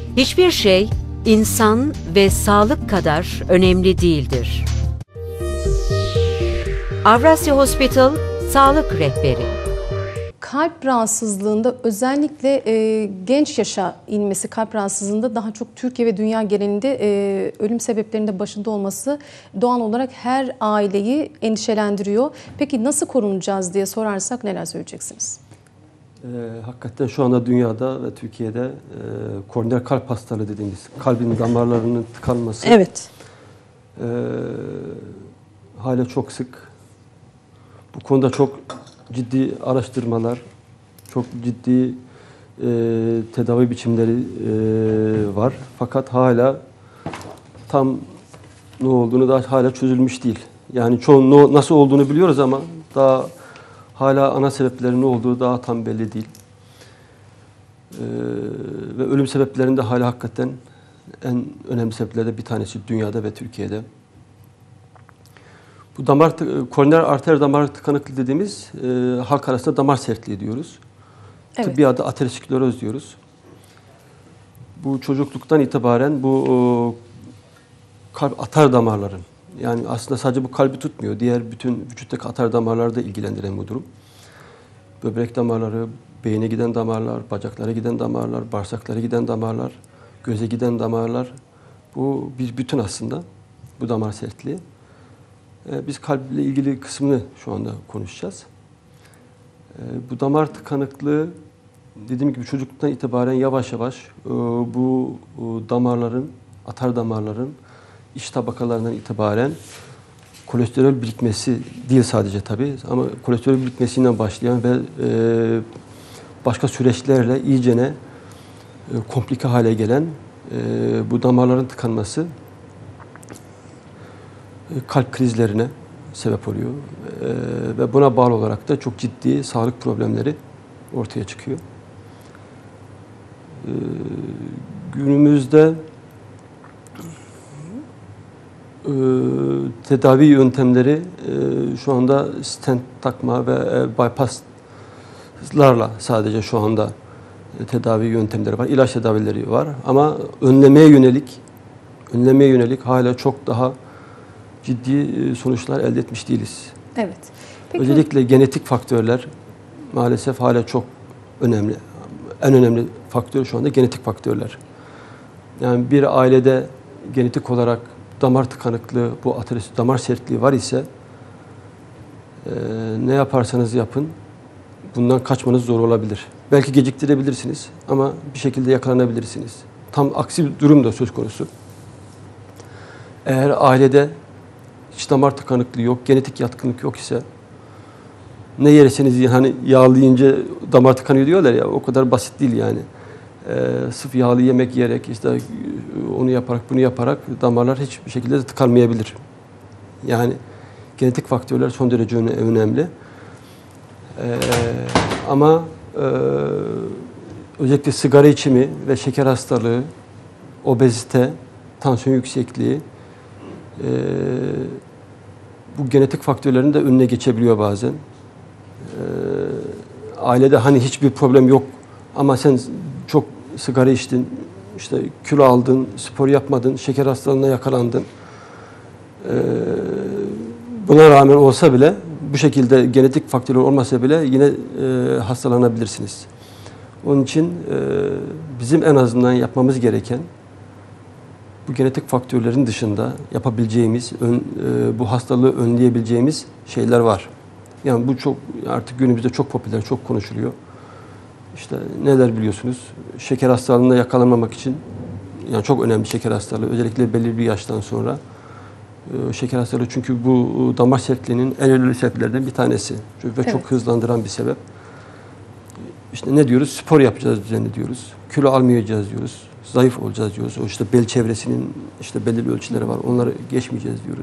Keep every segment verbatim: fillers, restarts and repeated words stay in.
Hiçbir şey insan ve sağlık kadar önemli değildir. Avrasya Hospital Sağlık Rehberi. Kalp rahatsızlığında özellikle e, genç yaşa inmesi, kalp rahatsızlığında daha çok Türkiye ve dünya genelinde e, ölüm sebeplerinde başında olması doğal olarak her aileyi endişelendiriyor. Peki nasıl korunacağız diye sorarsak neler söyleyeceksiniz? E, hakikaten şu anda dünyada ve Türkiye'de e, koroner kalp hastalığı dediğimiz kalbin damarlarının tıkanması evet. e, hala çok sık. Bu konuda çok ciddi araştırmalar, çok ciddi e, tedavi biçimleri e, var. Fakat hala tam ne olduğunu da hala çözülmüş değil. Yani çoğun no, nasıl olduğunu biliyoruz ama daha hala ana sebepleri ne olduğu daha tam belli değil. E, ve ölüm sebeplerinde hala hakikaten en önemli sebeplerden bir tanesi dünyada ve Türkiye'de. Bu damar, koroner arter damar tıkanıklığı dediğimiz e, halk arasında damar sertliği diyoruz. Evet. Tıbbi adı ateroskleroz diyoruz. Bu çocukluktan itibaren bu o, kalp atar damarların, yani aslında sadece bu kalbi tutmuyor, diğer bütün vücuttaki atar damarları da ilgilendiren bu durum. Böbrek damarları, beyne giden damarlar, bacaklara giden damarlar, bağırsaklara giden damarlar, göze giden damarlar. Bu bir bütün aslında, bu damar sertliği. Biz kalple ilgili kısmını şu anda konuşacağız. Bu damar tıkanıklığı dediğim gibi çocukluktan itibaren yavaş yavaş bu damarların, atar damarların iç tabakalarından itibaren kolesterol birikmesi değil sadece tabii ama kolesterol birikmesinden başlayan ve başka süreçlerle iyicene komplike hale gelen bu damarların tıkanması kalp krizlerine sebep oluyor ee, ve buna bağlı olarak da çok ciddi sağlık problemleri ortaya çıkıyor. Ee, günümüzde e, tedavi yöntemleri e, şu anda stent takma ve e, bypasslarla sadece şu anda e, tedavi yöntemleri var, ilaç tedavileri var ama önlemeye yönelik önlemeye yönelik hala çok daha ciddi sonuçlar elde etmiş değiliz. Evet. Peki. Özellikle genetik faktörler maalesef hala çok önemli. En önemli faktör şu anda genetik faktörler. Yani bir ailede genetik olarak damar tıkanıklığı, bu ateroskleroz, damar sertliği var ise e, ne yaparsanız yapın bundan kaçmanız zor olabilir. Belki geciktirebilirsiniz ama bir şekilde yakalanabilirsiniz. Tam aksi bir durum da söz konusu. Eğer ailede hiç damar tıkanıklığı yok, genetik yatkınlık yok ise ne yerseniz yiyin, hani yağlı yiyince damar tıkanıyor diyorlar ya, o kadar basit değil yani. Ee, sırf yağlı yemek yiyerek, işte onu yaparak, bunu yaparak damarlar hiçbir şekilde de tıkanmayabilir. Yani genetik faktörler son derece önemli. Ee, ama e, özellikle sigara içimi ve şeker hastalığı, obezite, tansiyon yüksekliği, e, bu genetik faktörlerin de önüne geçebiliyor bazen. Ee, ailede hani hiçbir problem yok ama sen çok sigara içtin, işte kilo aldın, spor yapmadın, şeker hastalığına yakalandın. Ee, buna rağmen olsa bile, bu şekilde genetik faktörler olmasa bile yine e, hastalanabilirsiniz. Onun için e, bizim en azından yapmamız gereken, bu genetik faktörlerin dışında yapabileceğimiz, ön, e, bu hastalığı önleyebileceğimiz şeyler var. Yani bu çok artık günümüzde çok popüler, çok konuşuluyor. İşte neler biliyorsunuz? Şeker hastalığına yakalanmamak için, yani çok önemli şeker hastalığı, özellikle belirli bir yaştan sonra. E, şeker hastalığı çünkü bu damar sertliğinin en önemli sebeplerinden bir tanesi. Ve evet, çok hızlandıran bir sebep. İşte ne diyoruz? Spor yapacağız düzenli diyoruz. Kilo almayacağız diyoruz. Zayıf olacağız diyoruz. O işte bel çevresinin işte belirli ölçüleri var. Onları geçmeyeceğiz diyoruz.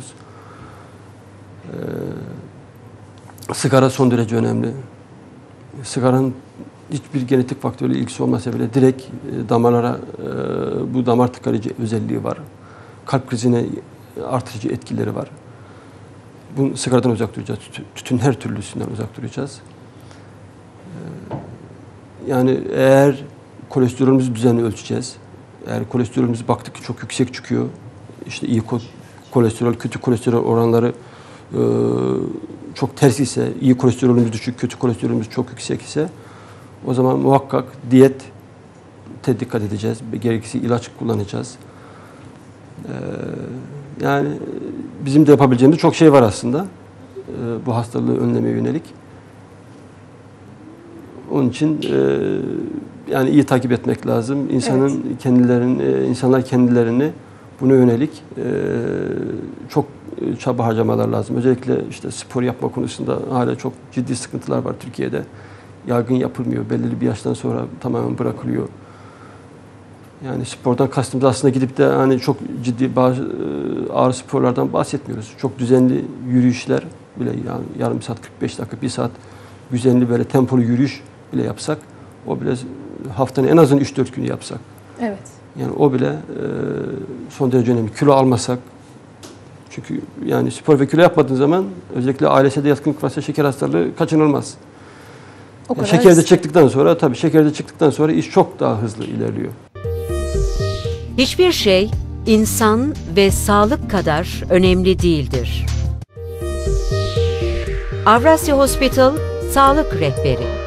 Ee, sigara son derece önemli. Sigaranın hiçbir genetik faktörle ilgisi olmasa bile direkt e, damarlara e, bu damar tıkanıcı özelliği var. Kalp krizine artırıcı etkileri var. Bu sigaradan uzak duracağız. Tütün her türlüsünden uzak duracağız. Ee, yani eğer kolesterolümüzü düzenli ölçeceğiz. Eğer kolesterolümüz baktık ki çok yüksek çıkıyor, işte iyi kolesterol, kötü kolesterol oranları e, çok ters ise, iyi kolesterolümüz düşük, kötü kolesterolümüz çok yüksek ise o zaman muhakkak diyet te dikkat edeceğiz. Gerekirse ilaç kullanacağız. Ee, yani bizim de yapabileceğimiz çok şey var aslında. Ee, bu hastalığı önlemeye yönelik. Onun için e, yani iyi takip etmek lazım. İnsanın evet. kendilerini, e, insanlar kendilerini buna yönelik e, çok çaba harcamalar lazım. Özellikle işte spor yapma konusunda hala çok ciddi sıkıntılar var Türkiye'de. Yaygın yapılmıyor. Belirli bir yaştan sonra tamamen bırakılıyor. Yani spordan kastımız aslında gidip de hani çok ciddi bazı ağır sporlardan bahsetmiyoruz. Çok düzenli yürüyüşler bile yani yarım saat, kırk beş dakika, bir saat düzenli böyle tempolu yürüyüş bile yapsak, o bile haftanın en azından üç dört günü yapsak. Evet. Yani o bile son derece önemli. Kilo almasak. Çünkü yani spor ve kilo yapmadığın zaman özellikle ailesinde yatkınlık varsa şeker hastalığı kaçınılmaz. Yani şekerde çıktıktan sonra tabii şekerde çıktıktan sonra iş çok daha hızlı ilerliyor. Hiçbir şey insan ve sağlık kadar önemli değildir. Avrasya Hospital Sağlık Rehberi.